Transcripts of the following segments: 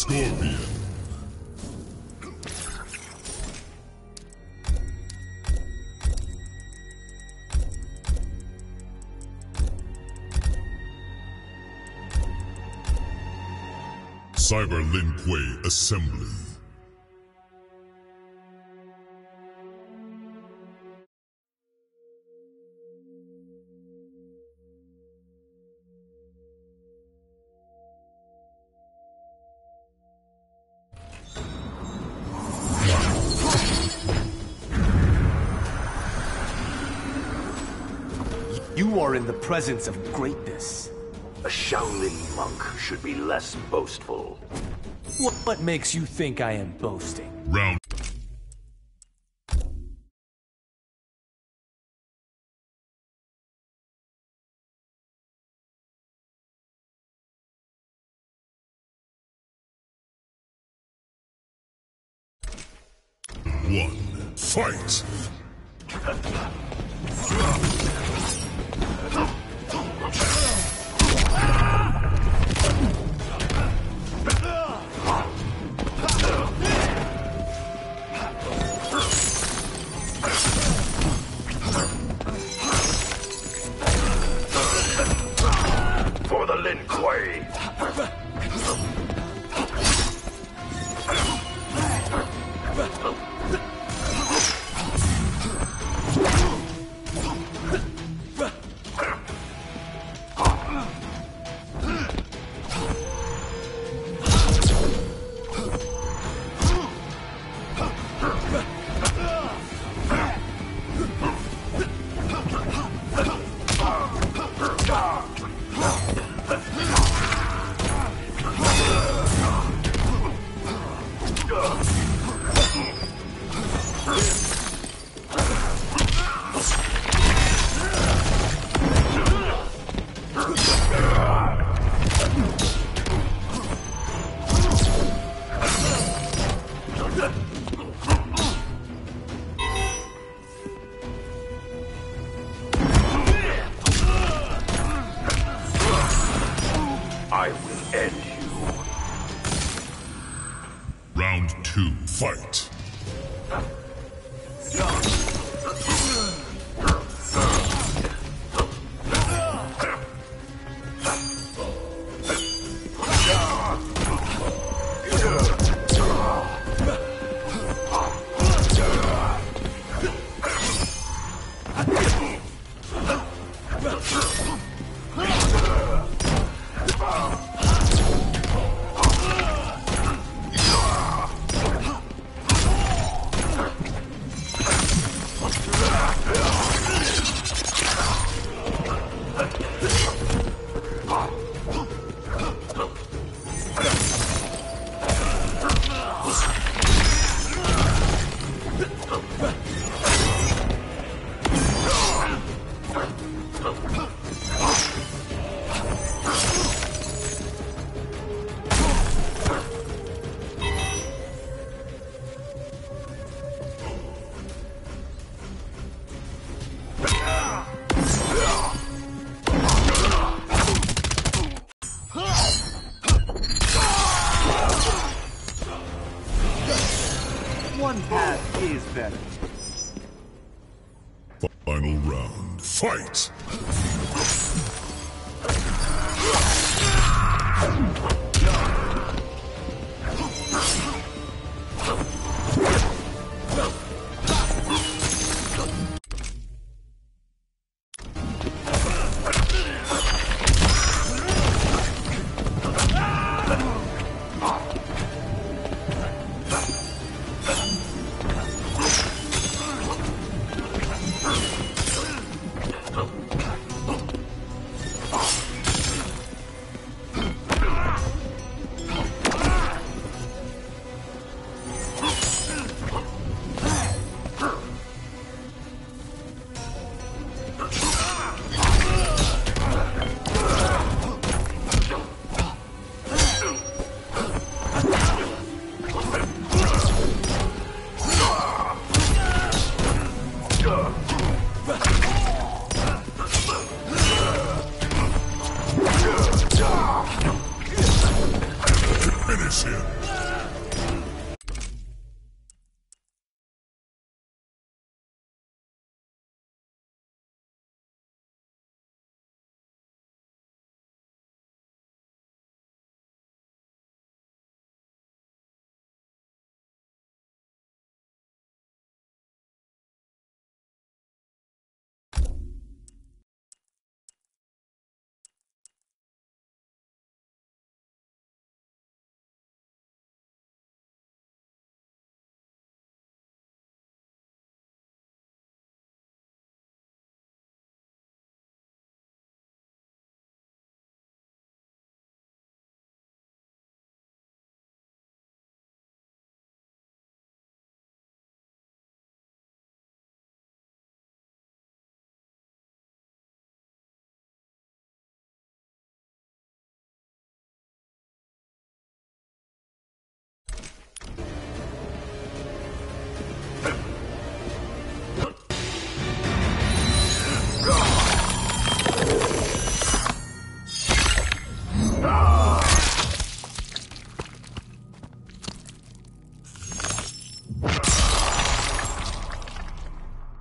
Scorpion. Cyber Lin Kuei Assembly. You are in the presence of greatness. A Shaolin monk should be less boastful. What makes you think I am boasting? Round. One. Fight! For the Lin Kuei! I will end you. Round 2. Fight! One path is better. Final round. Fight!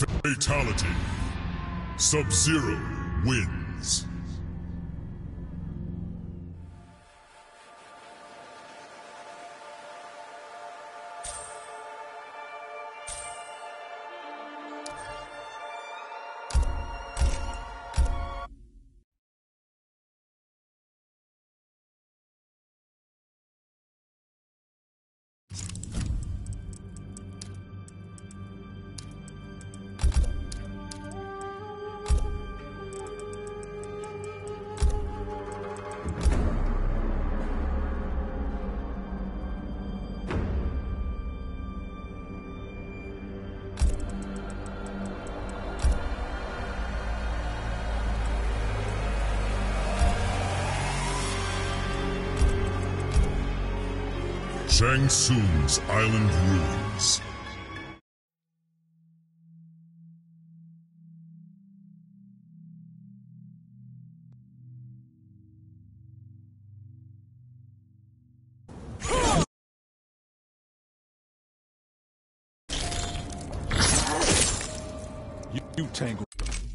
Fatality. Sub-Zero wins. Shang Tsung's Island Ruins. You tangle.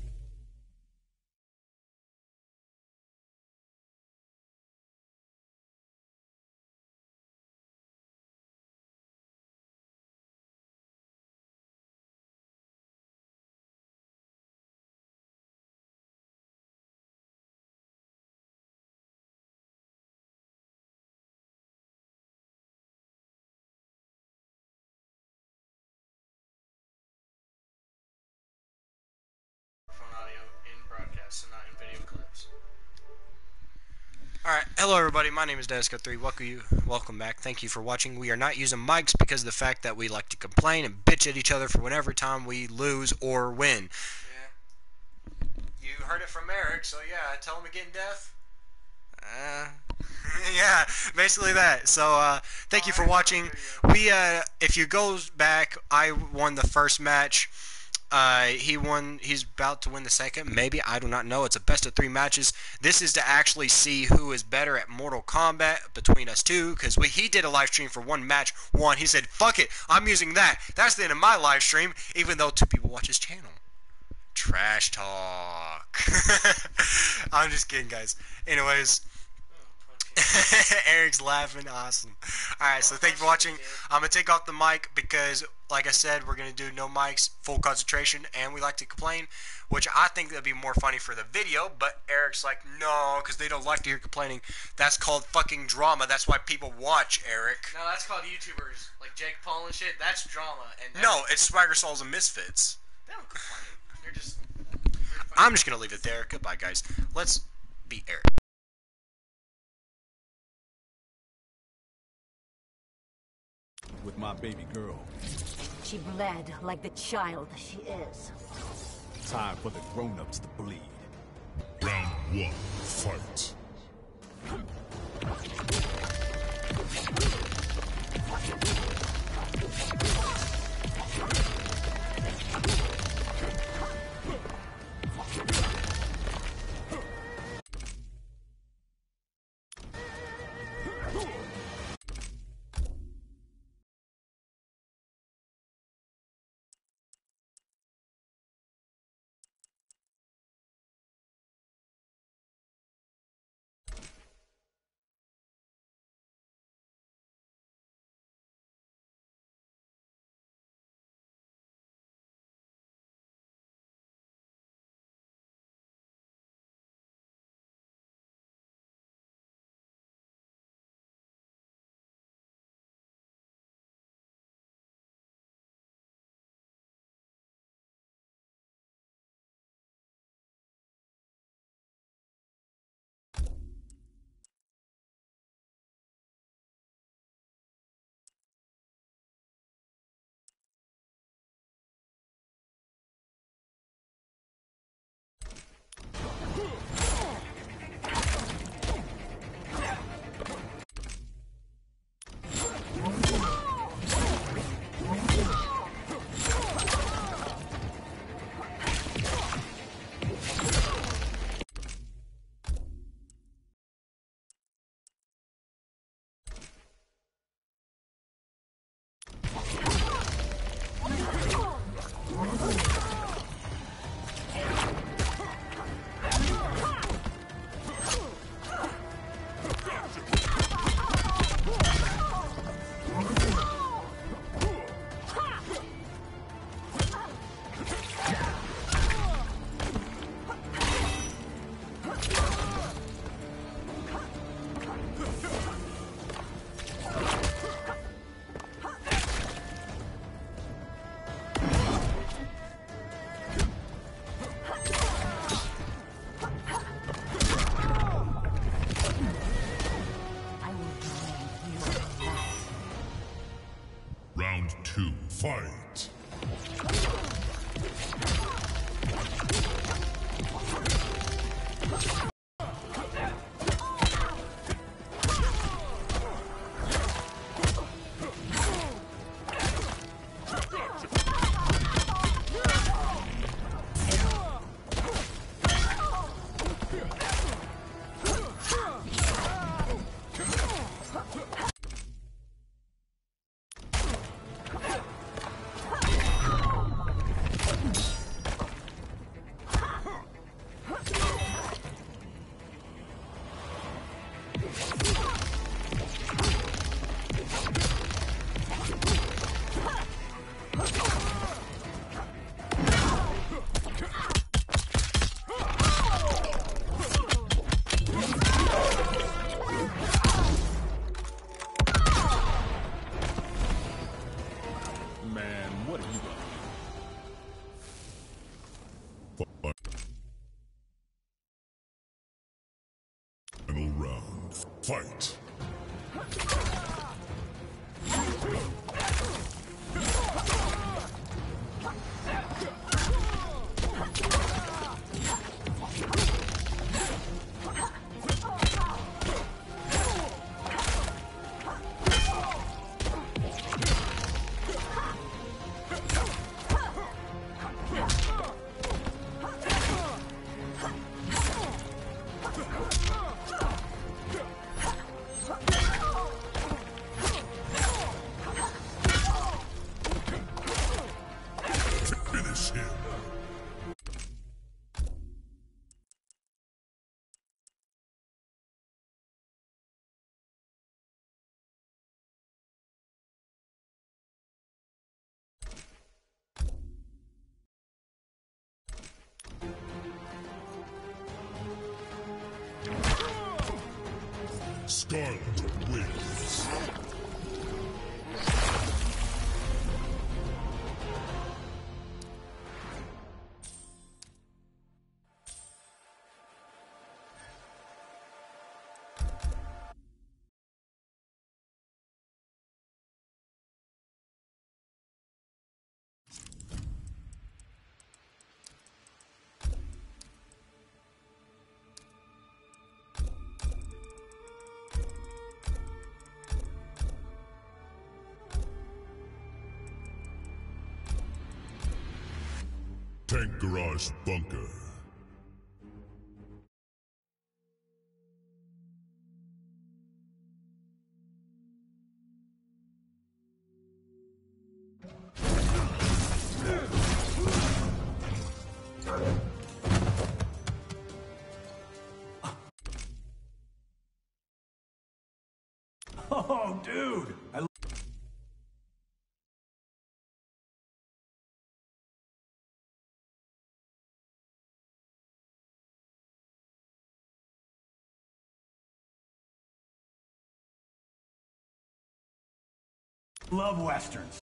Audio in broadcast and not in video clips. Alright, hello everybody, my name is Desko3, welcome back, thank you for watching. We are not using mics because of the fact that we like to complain and bitch at each other for whenever time we lose or win. Yeah. You heard it from Eric, so yeah, tell him again, Death. Yeah, basically that. So, thank you for watching. If you go back, I won the first match. He won. He's about to win the second. Maybe, I do not know. It's a best of 3 matches. This is to actually see who is better at Mortal Kombat between us two. Because he did a live stream for one match. He said, "Fuck it, I'm using that." That's the end of my live stream. Even though 2 people watch his channel. Trash talk. I'm just kidding, guys. Anyways. Eric's laughing. Awesome. Alright, so thank you for watching. I'm going to take off the mic because, like I said, we're going to do no mics, full concentration, and we like to complain, which I think would be more funny for the video, but Eric's like, no, because they don't like to hear complaining. That's called fucking drama. That's why people watch, Eric. No, that's called YouTubers, like Jake Paul and shit. That's drama. And No, it's Swagger Souls and Misfits. They don't complain. They're just... I'm just going to leave it there. Goodbye, guys. Let's be Eric. With my baby girl. She bled like the child she is. Time for the grown-ups to bleed. Round 1, fight. Fight. Man, what are you gonna Final round. Fight. Finish him. Scarlet wins. Tank Garage Bunker. Oh, dude! Love westerns.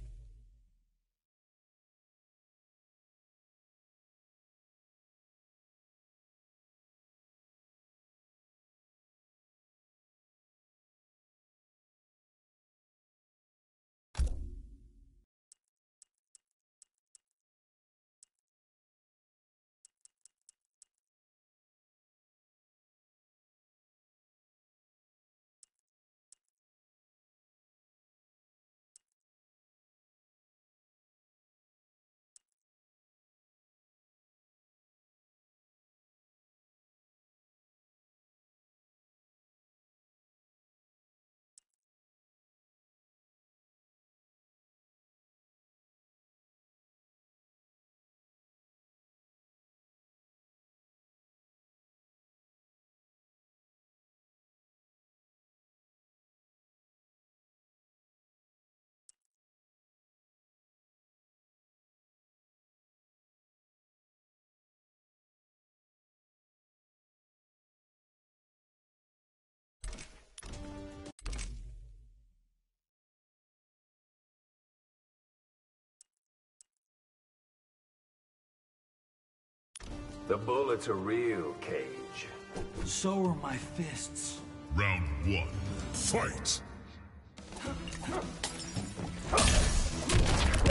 The bullets are real, Cage. So are my fists. Round one. Fight.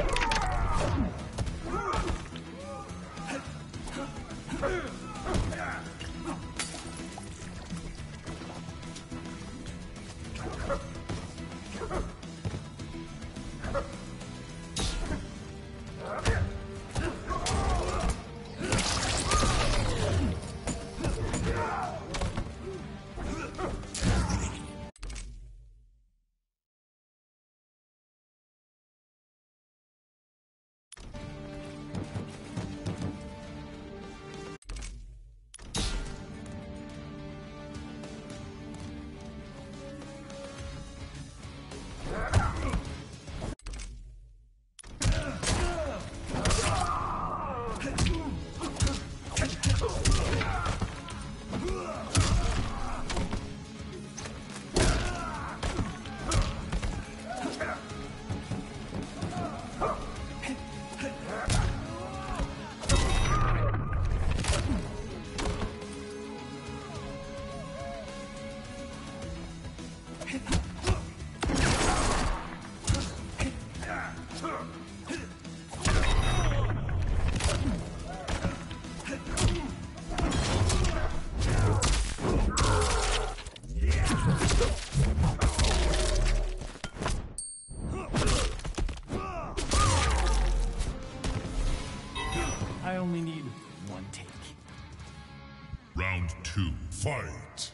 only need one take. Round 2, fight!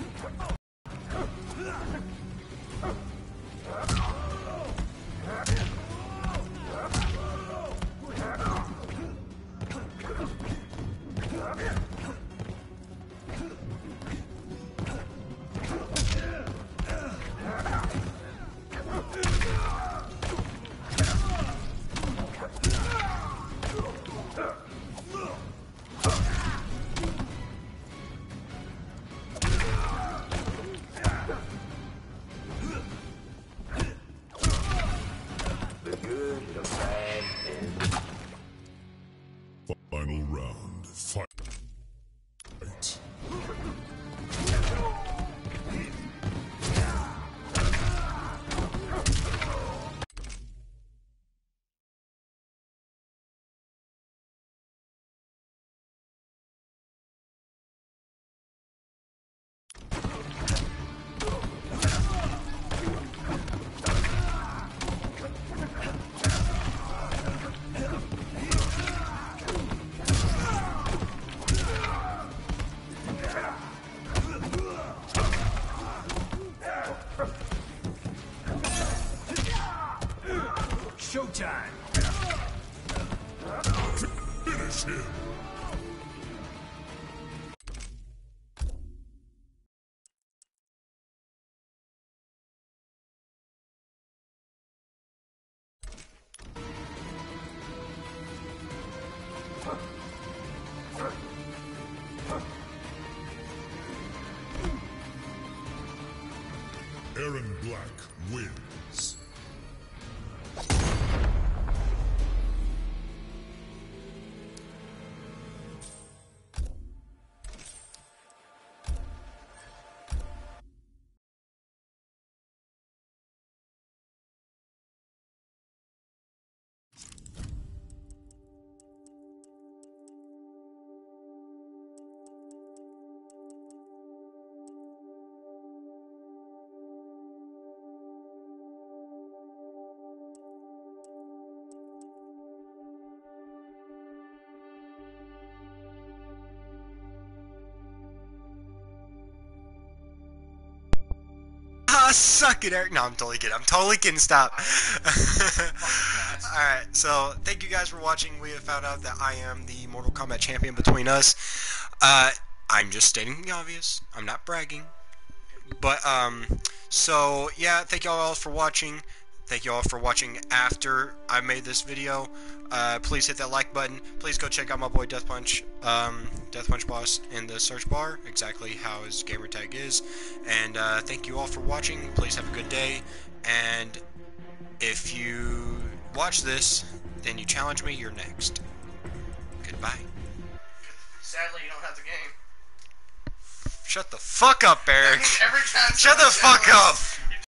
Final round, fight! Showtime! Finish him! Aaron Black wins. Ah, suck it, Eric. No, I'm totally kidding. I'm totally kidding. Stop. Alright, so thank you guys for watching. We have found out that I am the Mortal Kombat champion between us. I'm just stating the obvious. I'm not bragging. But, so, yeah, thank you all for watching. Thank you all for watching after I made this video. Please hit that like button. Please go check out my boy Death Punch Boss in the search bar, exactly how his gamertag is. And thank you all for watching. Please have a good day. And if you watch this, then you challenge me, you're next. Goodbye. Sadly, you don't have the game. Shut the fuck up, Eric. Every time Shut the fuck up.